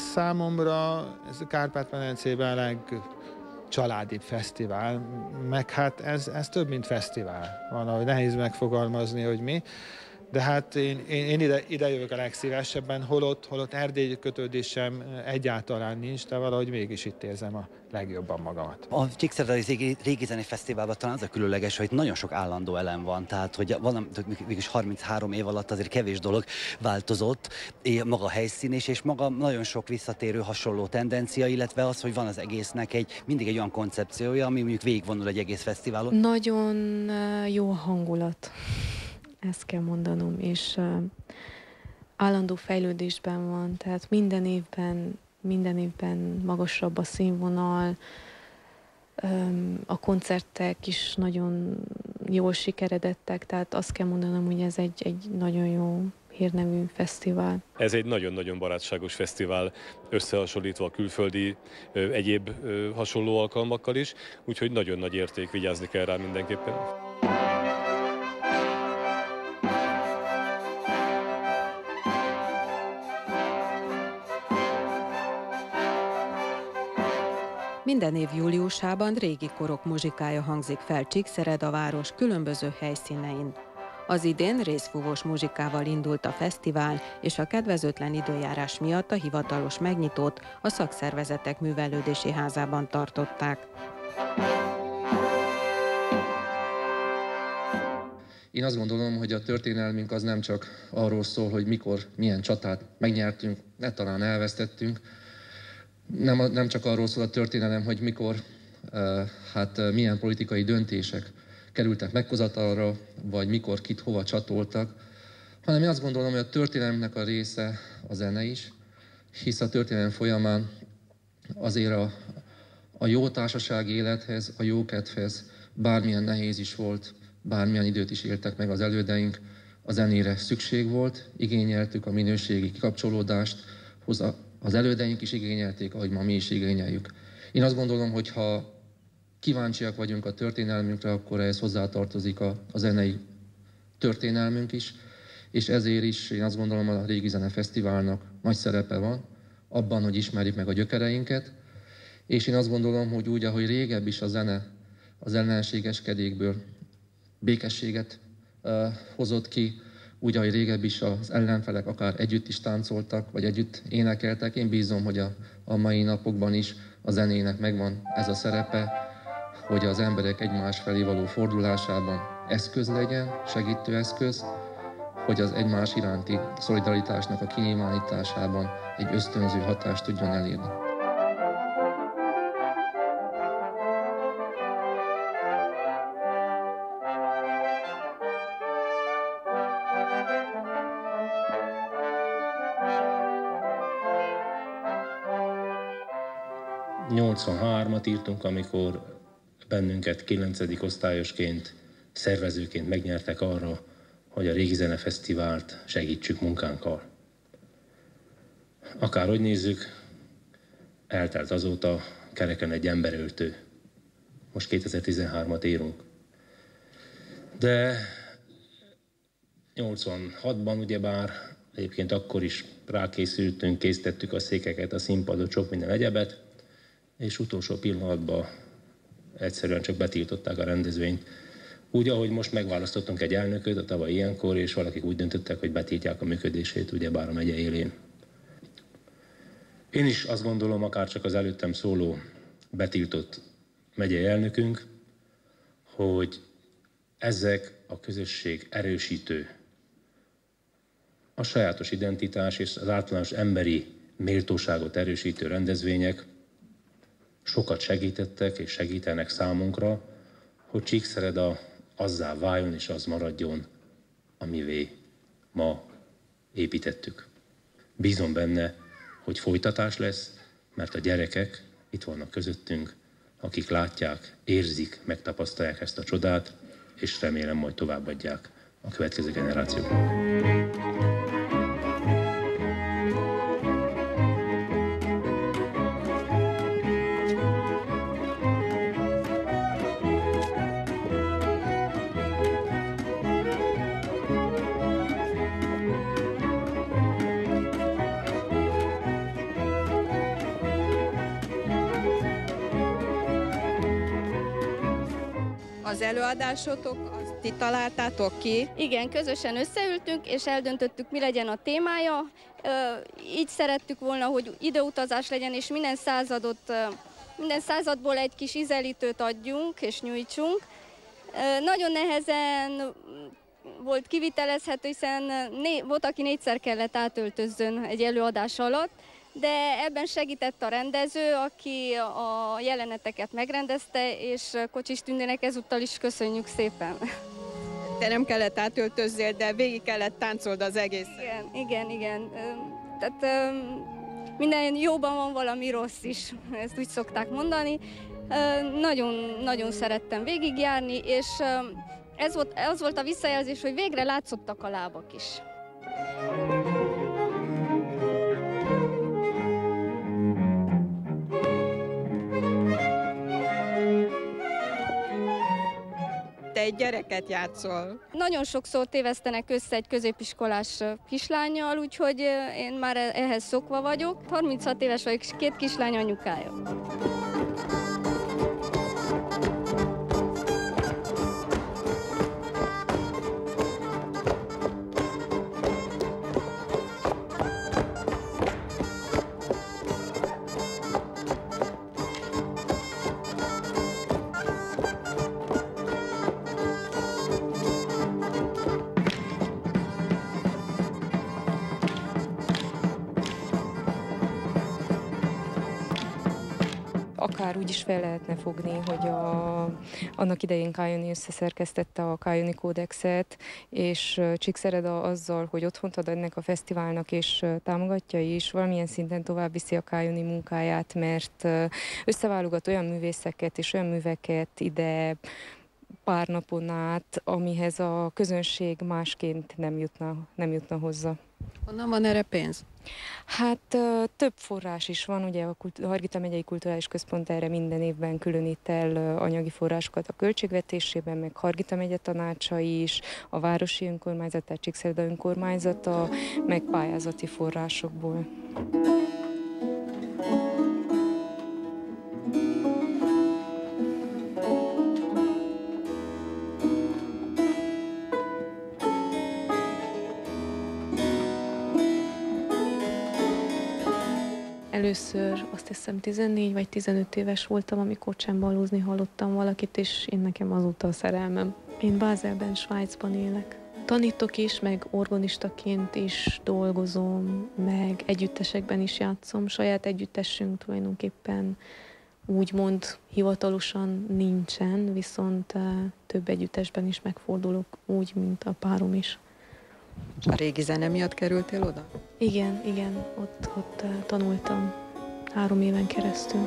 Számomra ez a Kárpát-medencében a legcsaládibb fesztivál, meg hát ez több, mint fesztivál. Valahogy nehéz megfogalmazni, hogy mi. De hát én ide jövök a legszívesebben, holott Erdély kötődésem egyáltalán nincs, de valahogy mégis itt érzem a legjobban magamat. A Csíkszeredai Régi Zenei Fesztiválban talán az a különleges, hogy nagyon sok állandó elem van, tehát hogy mégis 33 év alatt azért kevés dolog változott, maga a helyszín is, és maga nagyon sok visszatérő hasonló tendencia, illetve az, hogy van az egésznek mindig egy olyan koncepciója, ami mondjuk végigvonul egy egész fesztiválon. Nagyon jó hangulat. Ezt kell mondanom, és állandó fejlődésben van, tehát minden évben magasabb a színvonal, a koncertek is nagyon jól sikeredettek, tehát azt kell mondanom, hogy ez egy nagyon jó hírnevű fesztivál. Ez egy nagyon-nagyon barátságos fesztivál, összehasonlítva a külföldi egyéb hasonló alkalmakkal is, úgyhogy nagyon nagy érték, vigyázni kell rá mindenképpen. Minden év júliusában régi korok muzsikája hangzik fel Csíkszereda város különböző helyszínein. Az idén részfúvós muzsikával indult a fesztivál, és a kedvezőtlen időjárás miatt a hivatalos megnyitót a Szakszervezetek Művelődési Házában tartották. Én azt gondolom, hogy a történelmünk az nem csak arról szól, hogy mikor, milyen csatát megnyertünk, talán elvesztettünk. Nem csak arról szól a történelem, hogy mikor, milyen politikai döntések kerültek meghozatalra, vagy mikor kit hova csatoltak, hanem én azt gondolom, hogy a történelemnek a része a zene is, hisz a történelem folyamán azért a jó társasági élethez, a jó kedvhez, bármilyen nehéz is volt, bármilyen időt is éltek meg az elődeink, a zenére szükség volt, igényeltük a minőségi kikapcsolódást, az elődeink is igényelték, ahogy ma mi is igényeljük. Én azt gondolom, hogy ha kíváncsiak vagyunk a történelmünkre, akkor ehhez hozzátartozik a zenei történelmünk is, és ezért is én azt gondolom, a Régi Zene Fesztiválnak nagy szerepe van abban, hogy ismerjük meg a gyökereinket, és én azt gondolom, hogy úgy, ahogy régebb is a zene az ellenségeskedékből békességet hozott ki, úgy, ahogy régebb is az ellenfelek akár együtt is táncoltak, vagy együtt énekeltek. Én bízom, hogy a mai napokban is a zenének megvan ez a szerepe, hogy az emberek egymás felé való fordulásában eszköz legyen, segítő eszköz, hogy az egymás iránti szolidaritásnak a kinyilvánításában egy ösztönző hatást tudjon elérni. ...83-at írtunk, amikor bennünket 9. osztályosként, szervezőként megnyertek arra, hogy a Régi Zene Fesztivált segítsük munkánkkal. Akárhogy nézzük, eltelt azóta kereken egy emberöltő. Most 2013-at írunk. De 86-ban ugyebár, egyébként akkor is rákészültünk, készítettük a székeket, a színpadot, sok minden egyebet, és utolsó pillanatban egyszerűen csak betiltották a rendezvényt. Úgy, ahogy most megválasztottunk egy elnököt a tavaly ilyenkor, és valakik úgy döntöttek, hogy betiltják a működését, ugyebár a megye élén. Én is azt gondolom, akár csak az előttem szóló betiltott megyei elnökünk, hogy ezek a közösség erősítő, a sajátos identitás és az általános emberi méltóságot erősítő rendezvények sokat segítettek és segítenek számunkra, hogy Csíkszereda azzá váljon és az maradjon, amivé ma építettük. Bízom benne, hogy folytatás lesz, mert a gyerekek itt vannak közöttünk, akik látják, érzik, megtapasztalják ezt a csodát, és remélem majd továbbadják a következő generációknak. Az előadásotok, azt ti találtátok ki? Igen, közösen összeültünk, és eldöntöttük, mi legyen a témája. Így szerettük volna, hogy időutazás legyen, és minden századból egy kis ízelítőt adjunk és nyújtsunk. Nagyon nehezen volt kivitelezhető, hiszen volt, aki 4-szer kellett átöltözzön egy előadás alatt, de ebben segített a rendező, aki a jeleneteket megrendezte, és Kocsis Tündének ezúttal is köszönjük szépen. Te nem kellett átöltözzél, de végig kellett táncold az egész. Igen. Tehát minden jóban van valami rossz is, ezt úgy szokták mondani. Nagyon szerettem végigjárni, és az volt a visszajelzés, hogy végre látszottak a lábak is. Te egy gyereket játszol. Nagyon sokszor tévesztenek össze egy középiskolás kislánnyal, úgyhogy én már ehhez szokva vagyok. 36 éves vagyok, és 2 kislány anyukája. Akár úgy is fel lehetne fogni, hogy annak idején Kájoni összeszerkesztette a Kájoni kódexet, és Csíkszereda azzal, hogy otthont ad ennek a fesztiválnak, és támogatja is, valamilyen szinten tovább viszi a Kájoni munkáját, mert összeválogat olyan művészeket és olyan műveket ide pár napon át, amihez a közönség másként nem jutna hozzá. Honnan van erre pénz? Hát több forrás is van, ugye a Hargita megyei kulturális központ erre minden évben különít el anyagi forrásokat a költségvetésében, meg Hargita megye tanácsa is, a városi önkormányzat, tehát Csíkszereda önkormányzata, meg pályázati forrásokból. Először azt hiszem 14 vagy 15 éves voltam, amikor csembalózni hallottam valakit, és nekem azóta a szerelmem. Én Bázelben, Svájcban élek. Tanítok is, meg organistaként is dolgozom, meg együttesekben is játszom. Saját együttesünk tulajdonképpen úgymond hivatalosan nincsen, viszont több együttesben is megfordulok, úgy, mint a párom is. A régi zene miatt kerültél oda? Igen, ott tanultam 3 éven keresztül.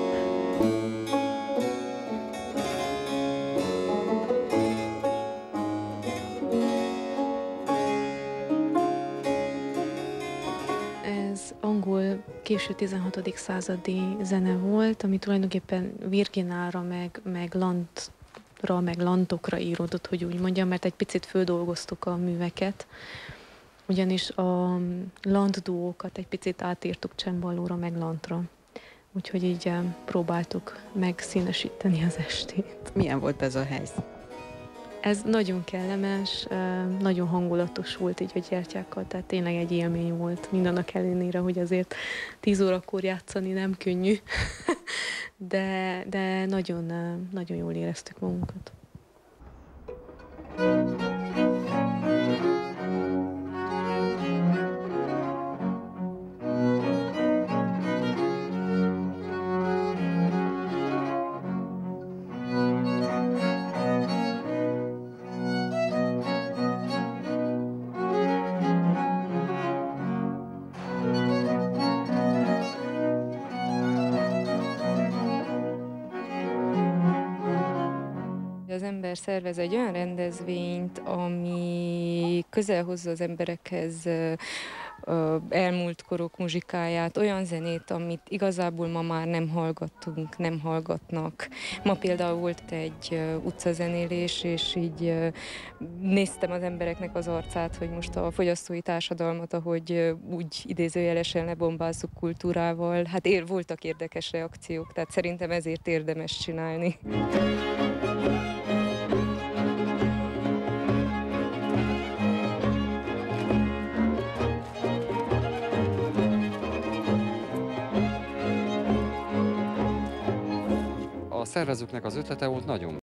Ez angol késő 16. századi zene volt, ami tulajdonképpen virginálra, meg lantokra íródott, hogy úgy mondjam, mert egy picit földolgoztuk a műveket, ugyanis a lantduókat egy picit átírtuk csembalóra, meg lantra. Úgyhogy így próbáltuk megszínesíteni az estét. Milyen volt ez a helyszín? Ez nagyon kellemes, nagyon hangulatos volt így a gyertyákkal, tehát tényleg egy élmény volt, mindannak ellenére, hogy azért 10 órakor játszani nem könnyű, de nagyon jól éreztük magunkat. Az ember szervez egy olyan rendezvényt, ami közel hozza az emberekhez elmúlt korok muzsikáját, olyan zenét, amit igazából ma már nem hallgattunk, nem hallgatnak. Ma például volt egy utcazenélés, és így néztem az embereknek az arcát, hogy most a fogyasztói társadalmat, ahogy úgy idézőjelesen lebombázzuk kultúrával, hát voltak érdekes reakciók, tehát szerintem ezért érdemes csinálni. szervezőknek az ötlete volt nagyon